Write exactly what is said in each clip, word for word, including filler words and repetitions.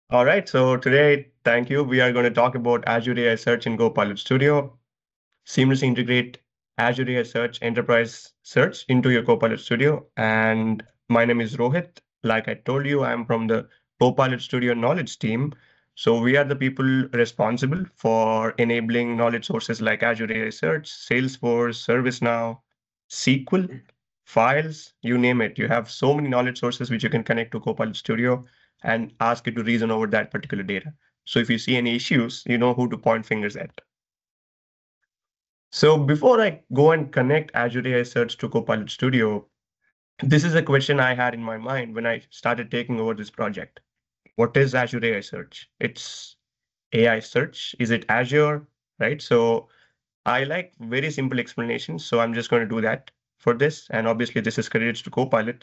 All right, so today, thank you. We are going to talk about Azure A I Search in Copilot Studio. Seamlessly integrate Azure A I Search Enterprise Search into your Copilot Studio. And my name is Rohit. Like I told you, I'm from the Copilot Studio knowledge team. So we are the people responsible for enabling knowledge sources like Azure A I Search, Salesforce, ServiceNow, S Q L, files, you name it. You have so many knowledge sources which you can connect to Copilot Studio and ask it to reason over that particular data. So if you see any issues, you know who to point fingers at. So before I go and connect Azure A I Search to Copilot Studio, this is a question I had in my mind when I started taking over this project. What is Azure A I Search? It's A I search. Is it Azure? Right? So I like very simple explanations. So I'm just going to do that for this. And obviously, this is credited to Copilot.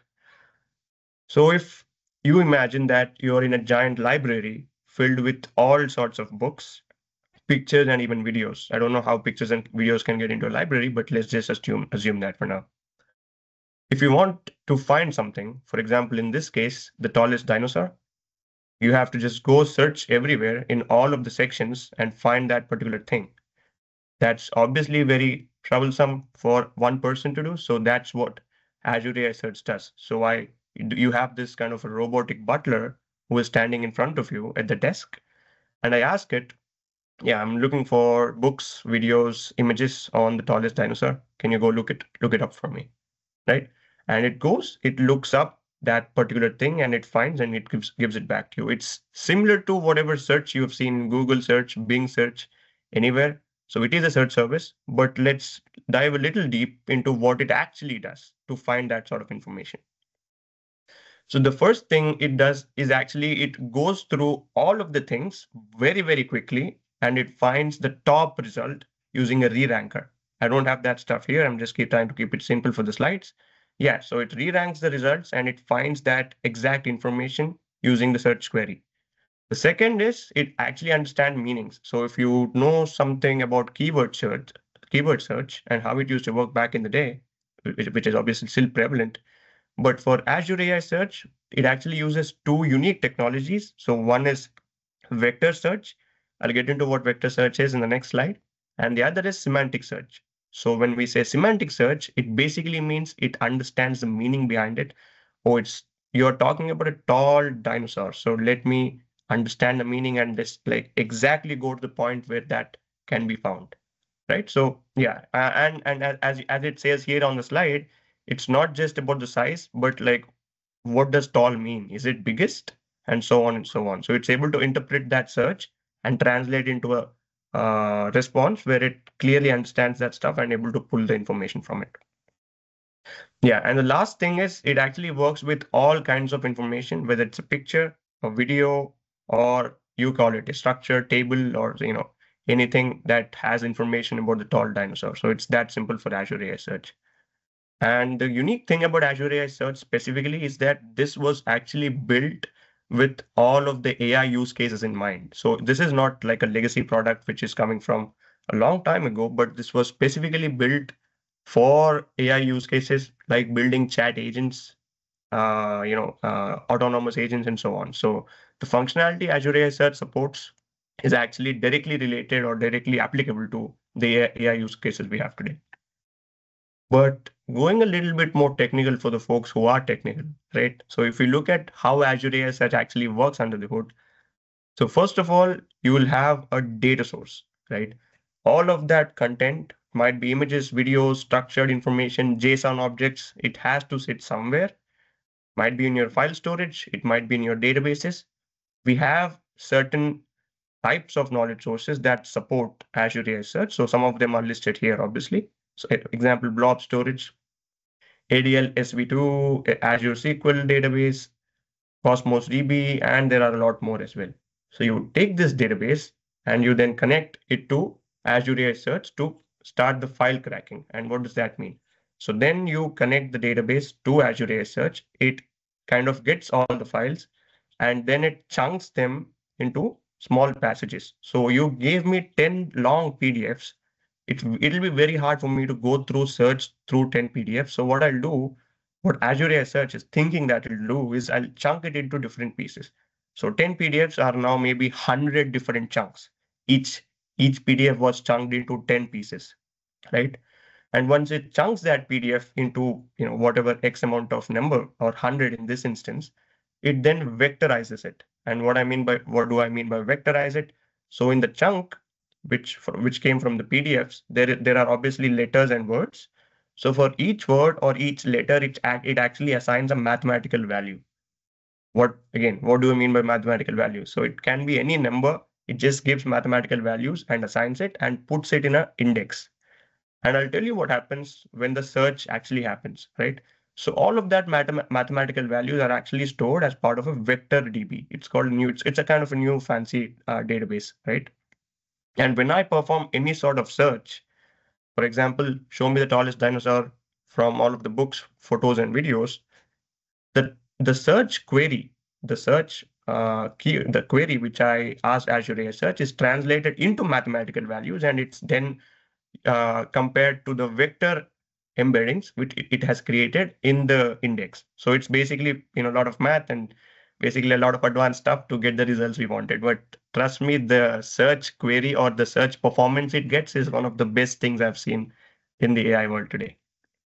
So if you imagine that you're in a giant library filled with all sorts of books, pictures, and even videos. I don't know how pictures and videos can get into a library, but let's just assume assume that for now. If you want to find something, for example, in this case, the tallest dinosaur, you have to just go search everywhere in all of the sections and find that particular thing. That's obviously very troublesome for one person to do. So that's what Azure A I Search does. So I you have this kind of a robotic butler who is standing in front of you at the desk, and I ask it, yeah, I'm looking for books, videos, images on the tallest dinosaur. Can you go look it look it up for me? Right? And it goes, it looks up that particular thing and it finds and it gives gives it back to you. It's similar to whatever search you have seen, Google search, Bing search, anywhere. So it is a search service, but let's dive a little deep into what it actually does to find that sort of information. So the first thing it does is actually it goes through all of the things very, very quickly and it finds the top result using a re-ranker. I don't have that stuff here. I'm just keep trying to keep it simple for the slides. Yeah, so it re-ranks the results and it finds that exact information using the search query. The second is it actually understands meanings. So if you know something about keyword search, keyword search and how it used to work back in the day, which, which is obviously still prevalent, but for Azure A I Search, it actually uses two unique technologies. So one is vector search. I'll get into what vector search is in the next slide. And the other is semantic search. So when we say semantic search, it basically means it understands the meaning behind it. Oh, it's you're talking about a tall dinosaur. So let me understand the meaning and just like exactly go to the point where that can be found. Right. So yeah, uh, and and as as it says here on the slide, it's not just about the size, but like what does tall mean? Is it biggest? And so on and so on. So it's able to interpret that search and translate into a uh, response where it clearly understands that stuff and able to pull the information from it. Yeah, and the last thing is it actually works with all kinds of information, whether it's a picture, a video, or you call it a structure, table, or you know anything that has information about the tall dinosaur. So it's that simple for Azure A I Search. And the unique thing about Azure A I Search specifically is that this was actually built with all of the A I use cases in mind. So this is not like a legacy product which is coming from a long time ago, but this was specifically built for A I use cases like building chat agents, uh, you know, uh, autonomous agents, and so on. So the functionality Azure A I Search supports is actually directly related or directly applicable to the A I use cases we have today. But going a little bit more technical for the folks who are technical, right? So if you look at how Azure A I Search actually works under the hood, so first of all, you will have a data source, right? All of that content might be images, videos, structured information, JSON objects. It has to sit somewhere. Might be in your file storage. It might be in your databases. We have certain types of knowledge sources that support Azure A I Search. So some of them are listed here, obviously. So example, blob storage, A D L S V two, Azure S Q L database, Cosmos D B, and there are a lot more as well. So you take this database and you then connect it to Azure A I Search to start the file cracking. And what does that mean? So then you connect the database to Azure A I Search. It kind of gets all the files and then it chunks them into small passages. So you gave me ten long P D Fs. It, it'll be very hard for me to go through search through ten P D Fs. So what I'll do, what Azure A I Search is thinking that it'll do is I'll chunk it into different pieces. So ten P D Fs are now maybe one hundred different chunks. Each each P D F was chunked into ten pieces, right? And once it chunks that P D F into, you know, whatever X amount of number, or one hundred in this instance, it then vectorizes it. And what I mean by what do I mean by vectorize it? So in the chunk, which which came from the P D Fs, there there are obviously letters and words. So for each word or each letter, it it actually assigns a mathematical value. What again? What do I mean by mathematical value? So it can be any number. It just gives mathematical values and assigns it and puts it in an index. And I'll tell you what happens when the search actually happens, right? So all of that math mathematical values are actually stored as part of a vector D B. It's called new, it's, it's a kind of a new fancy uh, database, right? And when I perform any sort of search, for example, show me the tallest dinosaur from all of the books, photos, and videos, the, the search query, the search uh, key, the query which I asked Azure A I Search is translated into mathematical values, and it's then uh, compared to the vector embeddings which it, it has created in the index. So it's basically, you know, a lot of math and basically a lot of advanced stuff to get the results we wanted. But trust me, the search query or the search performance it gets is one of the best things I've seen in the A I world today.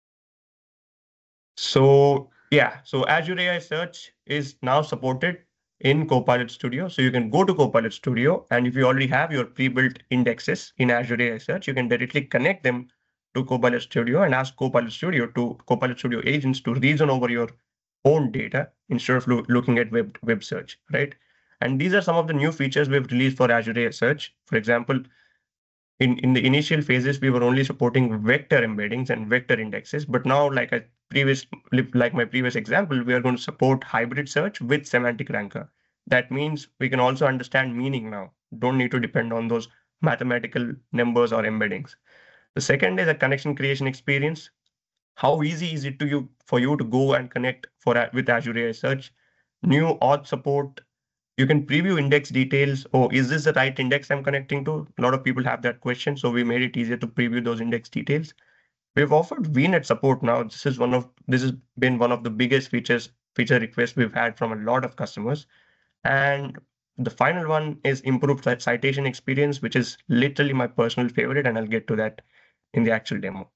So yeah, so Azure A I Search is now supported in Copilot Studio. So you can go to Copilot Studio, and if you already have your pre-built indexes in Azure A I Search, you can directly connect them to Copilot Studio and ask Copilot Studio to Copilot Studio agents to reason over your own data instead of lo looking at web web search, right? And these are some of the new features we've released for Azure A I Search. For example, in, in the initial phases, we were only supporting vector embeddings and vector indexes. But now, like a previous, like my previous example, we are going to support hybrid search with semantic ranker. That means we can also understand meaning now. Don't need to depend on those mathematical numbers or embeddings. The second is a connection creation experience. How easy is it to you for you to go and connect for with Azure A I Search? New auth support. You can preview index details. Oh, is this the right index I'm connecting to? A lot of people have that question, so we made it easier to preview those index details. We've offered V net support now. This is one of this has been one of the biggest features feature requests we've had from a lot of customers. And the final one is improved citation experience, which is literally my personal favorite, and I'll get to that in the actual demo.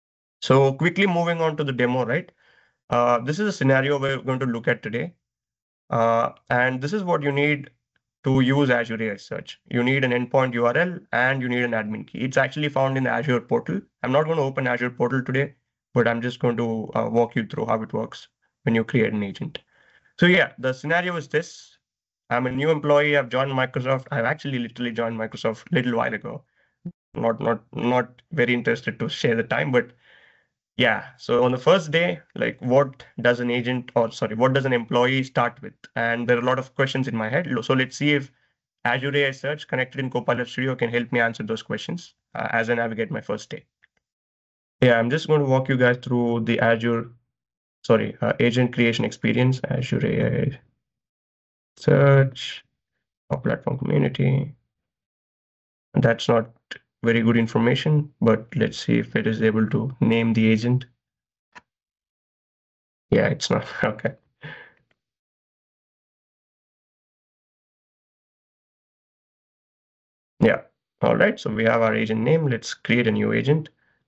So quickly moving on to the demo, right? Uh, this is a scenario we're going to look at today. Uh, and this is what you need to use Azure A I Search. You need an endpoint U R L and you need an admin key. It's actually found in the Azure portal. I'm not going to open Azure portal today, but I'm just going to uh, walk you through how it works when you create an agent. So yeah, the scenario is this. I'm a new employee. I've joined Microsoft. I've actually literally joined Microsoft a little while ago. Not, not, not very interested to share the time, but yeah, so on the first day, like what does an agent or sorry, what does an employee start with? And there are a lot of questions in my head. So let's see if Azure A I Search connected in Copilot Studio can help me answer those questions uh, as I navigate my first day. Yeah, I'm just going to walk you guys through the Azure, sorry, uh, agent creation experience, Azure A I Search, or platform community. And that's not very good information, but let's see if it is able to name the agent. Yeah, it's not. Okay. Yeah. All right. So we have our agent name. Let's create a new agent.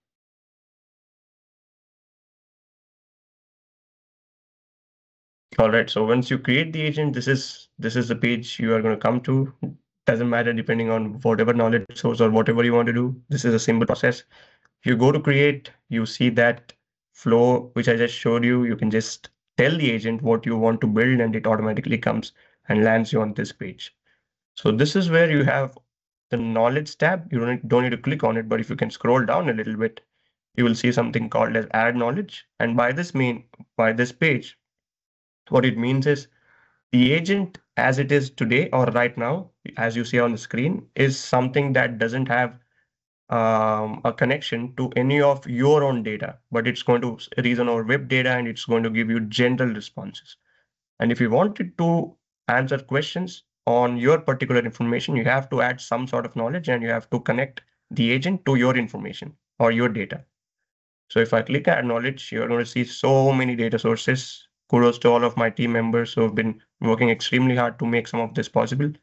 All right. So once you create the agent, this is this is the page you are going to come to. Doesn't matter depending on whatever knowledge source or whatever you want to do. This is a simple process. If you go to create, you see that flow which I just showed you. You can just tell the agent what you want to build, and it automatically comes and lands you on this page. So this is where you have the knowledge tab. You don't, don't need to click on it, but if you can scroll down a little bit, you will see something called as add knowledge. And by this mean, by this page, what it means is the agent as it is today or right now, as you see on the screen, is something that doesn't have um, a connection to any of your own data, but it's going to reason over web data and it's going to give you general responses. And if you wanted to answer questions on your particular information, you have to add some sort of knowledge and you have to connect the agent to your information or your data. So if I click add knowledge, you're going to see so many data sources, kudos to all of my team members who have been working extremely hard to make some of this possible.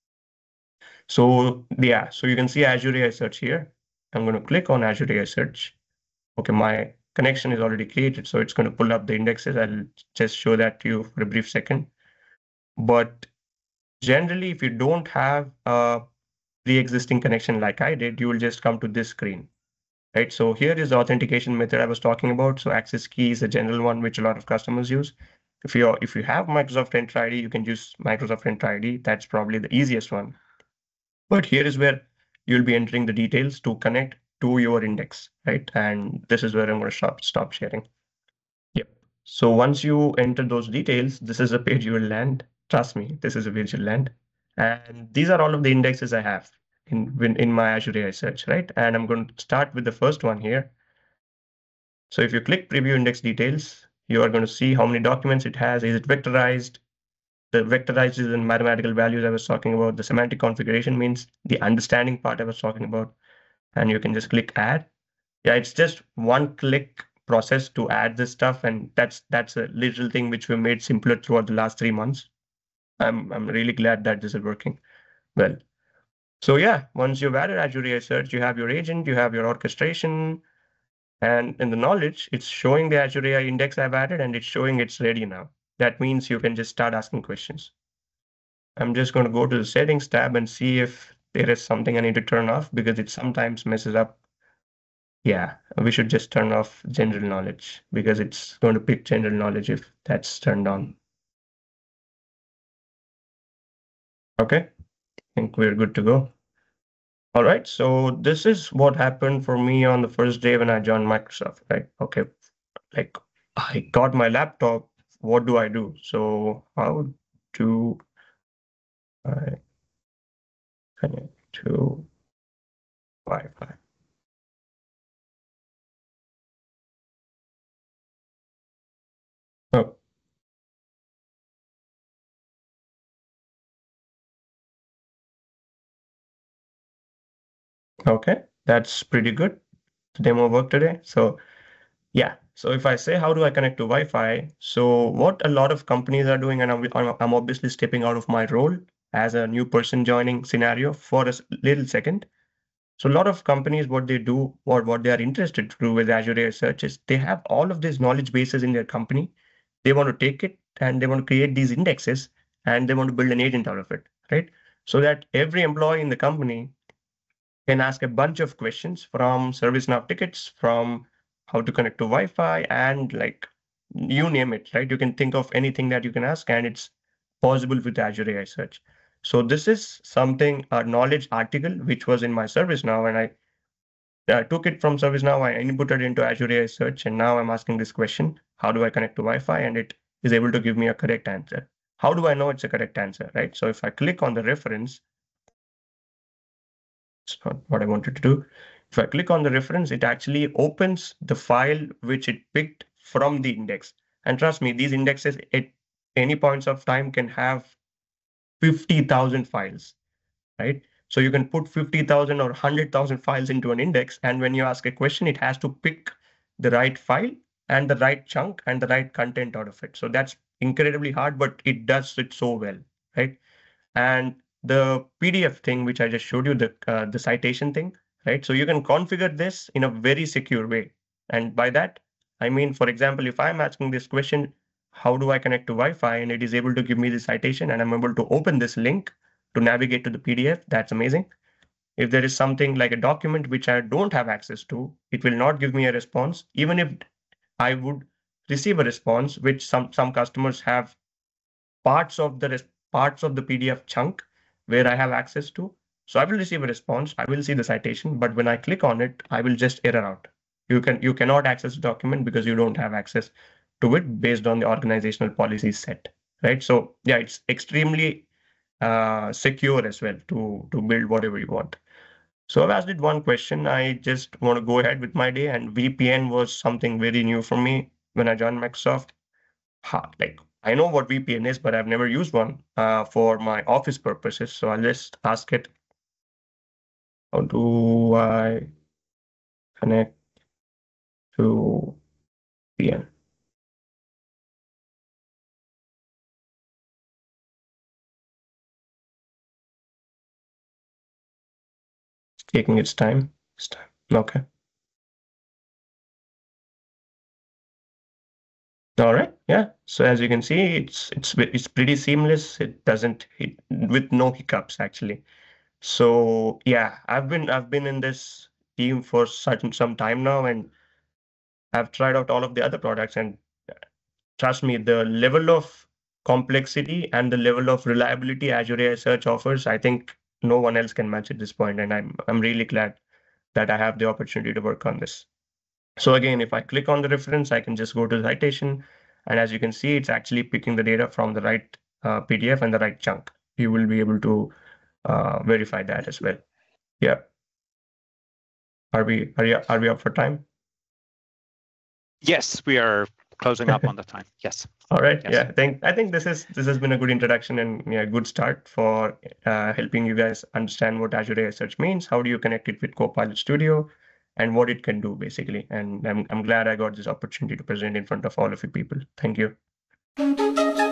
So yeah, so you can see Azure A I Search here. I'm going to click on Azure A I Search. Okay, my connection is already created, so it's going to pull up the indexes. I'll just show that to you for a brief second. But generally, if you don't have a pre-existing connection like I did, you will just come to this screen, right? So here is the authentication method I was talking about. So access key is a general one, which a lot of customers use. If you if you have Microsoft Enter I D, you can use Microsoft Enter I D. That's probably the easiest one. But here is where you'll be entering the details to connect to your index, right? And this is where I'm going to stop, stop sharing. Yep. So once you enter those details, this is a page you will land. Trust me, this is a page you'll land. And these are all of the indexes I have in, in, in my Azure A I Search, right? And I'm going to start with the first one here. So if you click preview index details, you are going to see how many documents it has. Is it vectorized? The vectorized is the mathematical values I was talking about. The semantic configuration means the understanding part I was talking about. And you can just click add. Yeah, it's just one click process to add this stuff. And that's that's a little thing which we made simpler throughout the last three months. I'm, I'm really glad that this is working well. So yeah, once you've added Azure A I Search, you have your agent, you have your orchestration, and in the knowledge, it's showing the Azure A I index I've added, and it's showing it's ready now. That means you can just start asking questions. I'm just going to go to the settings tab and see if there is something I need to turn off because it sometimes messes up. Yeah, we should just turn off general knowledge because it's going to pick general knowledge if that's turned on. Okay, I think we're good to go. All right, so this is what happened for me on the first day when I joined Microsoft, right? Okay, like I got my laptop. What do I do? So how do I connect to Wi-Fi? Oh, okay, that's pretty good. The demo worked today. So yeah, so if I say how do I connect to Wi-Fi, so what a lot of companies are doing, and I'm, I'm obviously stepping out of my role as a new person joining scenario for a s- little second. So a lot of companies, what they do or what they are interested to do with Azure A I Search is they have all of these knowledge bases in their company. They want to take it and they want to create these indexes and they want to build an agent out of it, right? So that every employee in the company can ask a bunch of questions from ServiceNow tickets, from how to connect to Wi-Fi, and like you name it, right? You can think of anything that you can ask, and it's possible with Azure A I Search. So this is something, a knowledge article, which was in my ServiceNow, and I uh, took it from ServiceNow, I inputted it into Azure A I Search, and now I'm asking this question, how do I connect to Wi-Fi? And it is able to give me a correct answer. How do I know it's a correct answer, right? So if I click on the reference, it's not what I wanted to do. If I click on the reference, it actually opens the file which it picked from the index. And trust me, these indexes at any points of time can have fifty thousand files, right? So you can put fifty thousand or one hundred thousand files into an index. And when you ask a question, it has to pick the right file and the right chunk and the right content out of it. So that's incredibly hard, but it does it so well, right? And the P D F thing, which I just showed you, the uh, the citation thing, right? So you can configure this in a very secure way. And by that, I mean, for example, if I'm asking this question, how do I connect to Wi-Fi? And it is able to give me the citation and I'm able to open this link to navigate to the P D F, that's amazing. If there is something like a document which I don't have access to, it will not give me a response, even if I would receive a response, which some, some customers have parts of the parts of the P D F chunk where I have access to. So I will receive a response. I will see the citation, but when I click on it, I will just error out. You can you cannot access the document because you don't have access to it based on the organizational policies set, right? So yeah, it's extremely uh, secure as well to to build whatever you want. So I've asked it one question. I just want to go ahead with my day, and V P N was something very new for me when I joined Microsoft. Ha, like I know what V P N is, but I've never used one uh, for my office purposes. So I'll just ask it, how do I connect to V P N? taking its time. Its time. Okay. All right. Yeah. So as you can see, it's it's it's pretty seamless. It doesn't hit with no hiccups actually. So yeah, I've been I've been in this team for certain some time now, and I've tried out all of the other products, and trust me, the level of complexity and the level of reliability Azure A I Search offers, I think no one else can match at this point, and I'm I'm really glad that I have the opportunity to work on this. So again, if I click on the reference, I can just go to the citation, and as you can see, it's actually picking the data from the right uh, P D F and the right chunk. You will be able to uh, verify that as well. Yeah. Are we are you, are we up for time? Yes, we are closing up on the time. Yes. All right. Yes. Yeah. I think I think this is this has been a good introduction and yeah, good start for uh, helping you guys understand what Azure A I Search means. How do you connect it with Copilot Studio, and what it can do basically. And I'm I'm glad I got this opportunity to present in front of all of you people. Thank you.